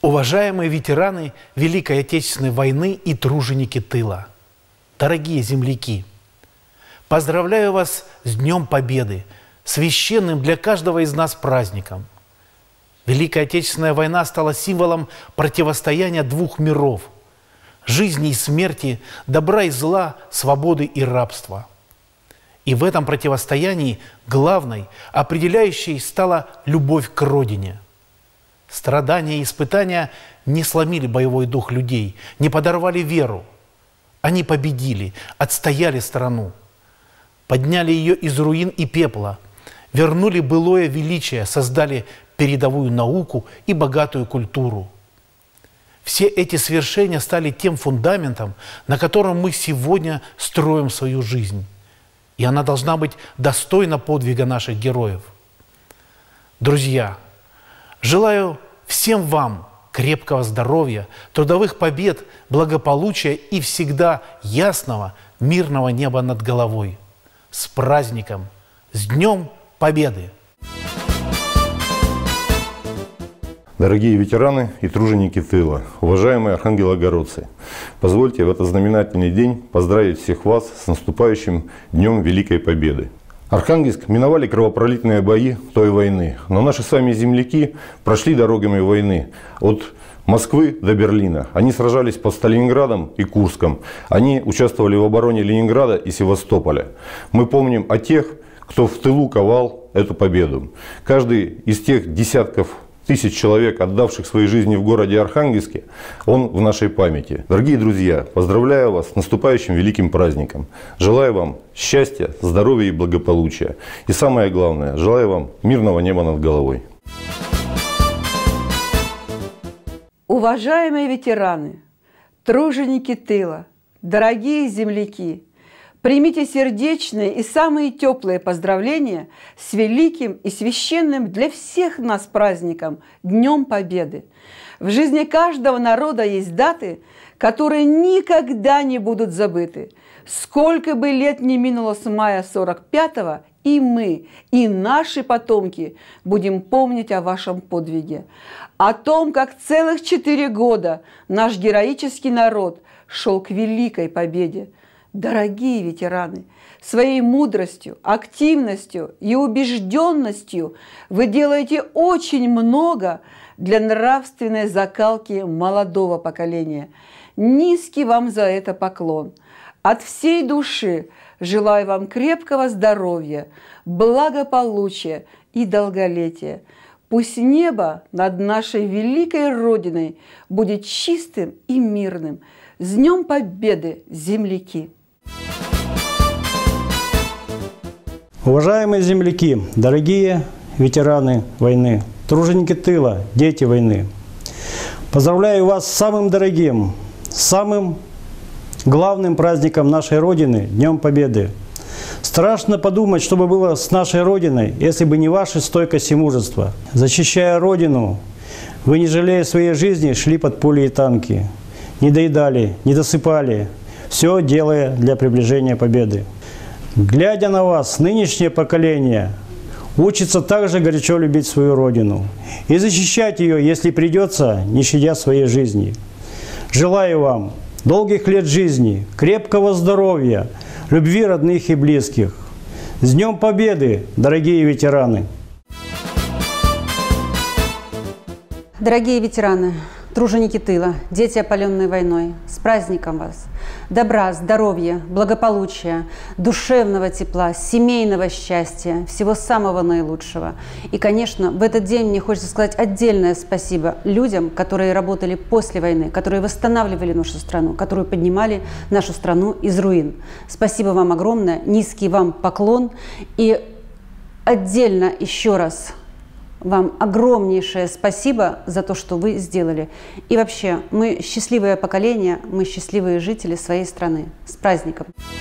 Уважаемые ветераны Великой Отечественной войны и труженики тыла, дорогие земляки, поздравляю вас с Днем Победы, священным для каждого из нас праздником. Великая Отечественная война стала символом противостояния двух миров – жизни и смерти, добра и зла, свободы и рабства. И в этом противостоянии главной, определяющей стала любовь к Родине. Страдания и испытания не сломили боевой дух людей, не подорвали веру. Они победили, отстояли страну, подняли ее из руин и пепла, вернули былое величие, создали передовую науку и богатую культуру. Все эти свершения стали тем фундаментом, на котором мы сегодня строим свою жизнь. И она должна быть достойна подвига наших героев. Друзья, желаю всем вам крепкого здоровья, трудовых побед, благополучия и всегда ясного, мирного неба над головой. С праздником! С Днем Победы! Дорогие ветераны и труженики тыла, уважаемые архангелогородцы, позвольте в этот знаменательный день поздравить всех вас с наступающим Днем Великой Победы. Архангельск миновали кровопролитные бои той войны, но наши сами земляки прошли дорогами войны от Москвы до Берлина. Они сражались под Сталинградом и Курском, они участвовали в обороне Ленинграда и Севастополя. Мы помним о тех, кто в тылу ковал эту победу. Каждый из тех десятков тысяч человек, отдавших свои жизни в городе Архангельске, он в нашей памяти. Дорогие друзья, поздравляю вас с наступающим великим праздником. Желаю вам счастья, здоровья и благополучия. И самое главное, желаю вам мирного неба над головой. Уважаемые ветераны, труженики тыла, дорогие земляки, примите сердечные и самые теплые поздравления с великим и священным для всех нас праздником – Днем Победы. В жизни каждого народа есть даты, которые никогда не будут забыты. Сколько бы лет ни минуло с мая 45-го, и мы, и наши потомки будем помнить о вашем подвиге. О том, как целых 4 года наш героический народ шел к великой победе. Дорогие ветераны, своей мудростью, активностью и убежденностью вы делаете очень много для нравственной закалки молодого поколения. Низкий вам за это поклон. От всей души желаю вам крепкого здоровья, благополучия и долголетия. Пусть небо над нашей великой Родиной будет чистым и мирным. С Днем Победы, земляки! Уважаемые земляки, дорогие ветераны войны, труженики тыла, дети войны, поздравляю вас с самым дорогим, самым главным праздником нашей Родины – Днем Победы. Страшно подумать, что бы было с нашей Родиной, если бы не ваша стойкость и мужество. Защищая Родину, вы, не жалея своей жизни, шли под пули и танки, не доедали, не досыпали, все делая для приближения победы. Глядя на вас, нынешнее поколение учится также горячо любить свою Родину и защищать ее, если придется, не щадя своей жизни. Желаю вам долгих лет жизни, крепкого здоровья, любви родных и близких. С Днем Победы, дорогие ветераны! Дорогие ветераны, труженики тыла, дети, опаленные войной, с праздником вас! Добра, здоровья, благополучия, душевного тепла, семейного счастья, всего самого наилучшего. И, конечно, в этот день мне хочется сказать отдельное спасибо людям, которые работали после войны, которые восстанавливали нашу страну, которые поднимали нашу страну из руин. Спасибо вам огромное, низкий вам поклон. И отдельно еще раз вам огромнейшее спасибо за то, что вы сделали. И вообще, мы счастливое поколение, мы счастливые жители своей страны. С праздником!